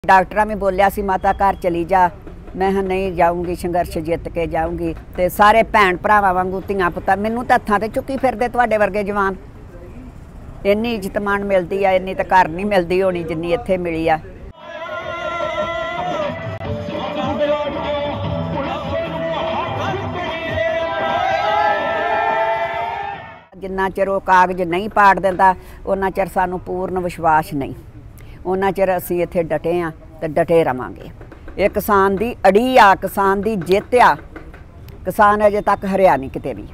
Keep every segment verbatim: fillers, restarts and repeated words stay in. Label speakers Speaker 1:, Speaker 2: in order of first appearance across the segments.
Speaker 1: Doctor ने बोलिया सी माता घर चली जा, मैं नहीं जाऊँगी, संघर्ष जित के जाऊँगी। तो सारे भैन भरावां वांगू धियां पुत्तां मैनूं तां हत्थां ते चुक्की फिरदे तुहाडे वर्गे जवान। इन्नी इज्जत मान मिलती है, इन्नी तो घर नहीं मिलती होनी जिन्नी इत्थे मिली आ। जिन्ना चिर वो कागज नहीं पाड़ देंदा उन्ना चिर सानूं पूर्ण विश्वास नहीं, उन्ना चिर असीं इत्थे डटे हाँ ते डटे रवांगे। ये किसान दी अड़ी आ, किसान दी जित आ, किसान अजे तक हरिया नहीं किते भी।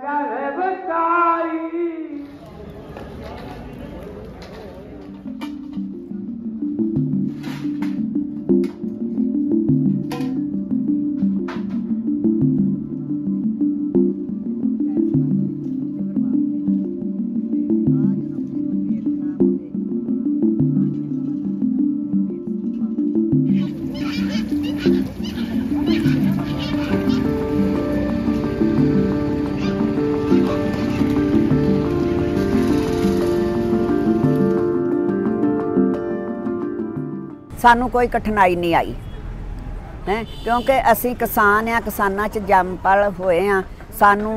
Speaker 1: सानू कोई कठिनाई नहीं आई है, क्योंकि असी किसान आ, किसानां च जम पल होए हाँ। सानू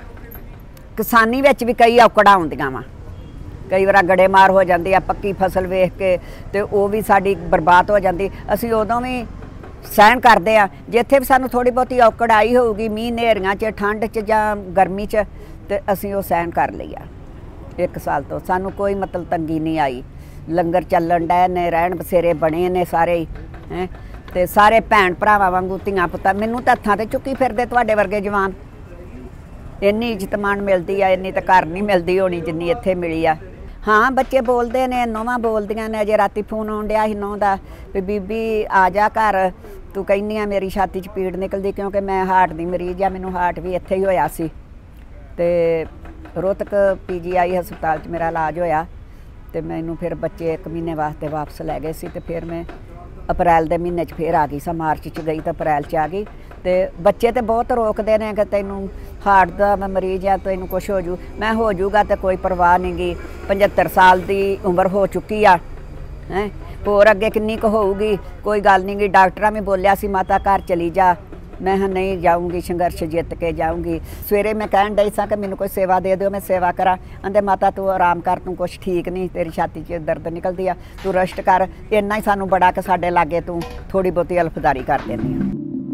Speaker 1: किसानी विच भी कई औकड़ां आउंदियां वा, कई बार गड़ेमार हो जाती है, पक्की फसल वेख के तो वो भी साडी बर्बाद हो जाती। असी उदों भी सहन करते हैं, जिथे भी सानू थोड़ी बहुती औकड़ आई होगी मीह नेरियां च, ठंड च जां गर्मी च, तो असी वो सहन कर लिया। एक साल तो सानू कोई मतलब तंगी नहीं आई, लंगर चलन डे ने, रहन बसेरे बने ने सारे हैं। तो सारे भैन भरावां वांगू धियां पुत्तां मैनूं तां हत्थां ते चुक्की फिरदे तुहाडे वर्गे जवान। इन्नी इज्जत मान मिलती है, इन्नी तो घर नहीं मिलती होनी जिन्नी इत्थे मिली आ। हाँ बच्चे बोलते ने, नौवां बोलदियां ने। अजे राती फोन आउण डिया सी नौं दा भी बीबी आ जा घर, तू कहनी आ मेरी छाती च पीड़ निकलदी, क्योंकि मैं हार्ट दी मरीज आ, मैनूं हार्ट भी इत्थे ही होया सी। ते रोहतक पी जी आई हस्पताल च मेरा इलाज होया। तो मैनू फिर बच्चे एक महीने वास्ते वापस लै गए सी। तो फिर मैं अप्रैल के महीने फिर आ गई सा, मार्च च गई तो अप्रैल च आ गई। तो बच्चे तो बहुत रोकते हैं कि तेनू हार्ट का मरीज है, तेनू कुछ हो जू। मैं हो जूगा तो कोई परवाह नहीं गी, पचहत्तर साल की उम्र हो चुकी आ है, होर अगे किन्नी क होऊगी, कोई गल नहीं गी। डॉक्टर ने बोलिया सी माता घर चली जा, मैं नहीं जाऊँगी, संघर्ष जित के जाऊँगी। सवेरे मैं कहन डई सा कि मैनू कोई सेवा दे दो, मैं सेवा करा। आंदे माता तू आराम कर, तू कुछ ठीक नहीं, तेरी छाती च दर्द निकलती आ, तू रेस्ट कर। इन्ना ही सानू बड़ा कि साडे लागे तू थोड़ी बहुती अल्फदारी कर देनी आ।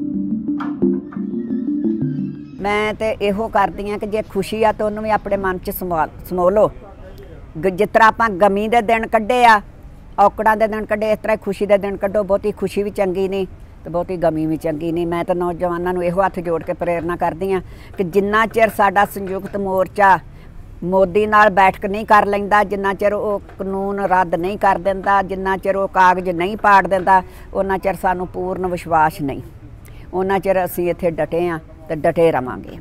Speaker 1: मैं तो इहो करदी हाँ कि जे खुशी आ तो उन्होंने भी अपने मन च समो समोलो। जिस तरह आपां गमी दे दिन कड्ढे आ, औकड़ां दे दिन कड्ढे, इस तरह खुशी दे दिन कड्ढो। बहुती खुशी भी चंगी नहीं तो बहुती गमी भी चंगी नहीं। मैं तो नौजवानों को इहो हथ जोड़ के प्रेरणा करदी हाँ कि जिन्ना चिर साडा संयुक्त मोर्चा मोदी नाल बैठक नहीं कर लैंदा, जिन्ना चिर वो कानून रद्द नहीं कर दिंदा, जिन्ना चिर वो कागज नहीं पाड़ दिंदा, उन्ना चिर सानू पूर्ण विश्वास नहीं, उन्ना चिर असीं इत्थे डटे हाँ तो डटे रवांगे।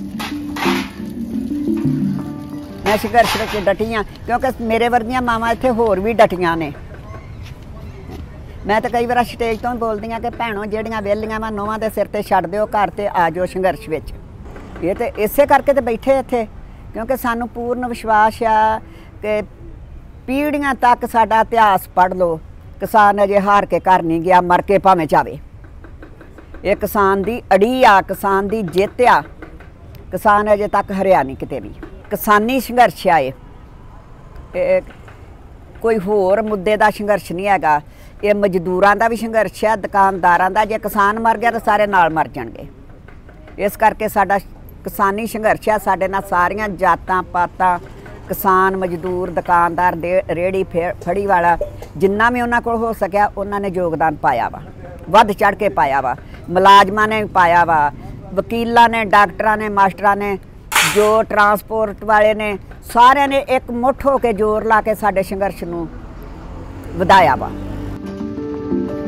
Speaker 1: मैं संघर्ष विच डटी हाँ, क्योंकि मेरे वर्गियां मावां इत्थे होर भी डटियां ने। मैं तो कई बार स्टेज तो बोलदी हाँ कि भैनों जिहड़ियां वेलियां वा नौवां दे सिर ते छड्ड दिओ घर ते आ जाओ संघर्ष विच। ये तो इसे करके तो बैठे इत्थे, क्योंकि सानू पूर्ण विश्वास आ कि पीढ़ियां तक साडा इतिहास पढ़ लो, किसान अजे हार के घर नहीं गया, मर के भावें जावे। ये किसान दी अड़ी आ, किसान दी जित आ, किसान अजे तक हरिया नहीं किते भी। किसानी संघर्ष आ, ये कोई होर मुद्दे का संघर्ष नहीं हैगा। ये मजदूरां दा भी संघर्ष है, दुकानदारां दा। जे किसान मर गया तो सारे नाल मर जाणगे। इस करके साडा किसानी संघर्ष है, साडे नाल सारियां जातां पातां, किसान, मजदूर, दुकानदार, रेहड़ी फड़ी वाला, जिन्ना भी उन्हां कोल हो सकिया उन्हां ने योगदान पाया वा, वध चढ़ के पाया वा। मुलाजमां ने पाया वा, वकीलां ने, डॉक्टरां ने, मास्टरां ने, जो ट्रांसपोर्ट वाले ने, सारिਆਂ ने एक मुठ हो के जोर ला के साडे संघर्ष नूं वधाया वा।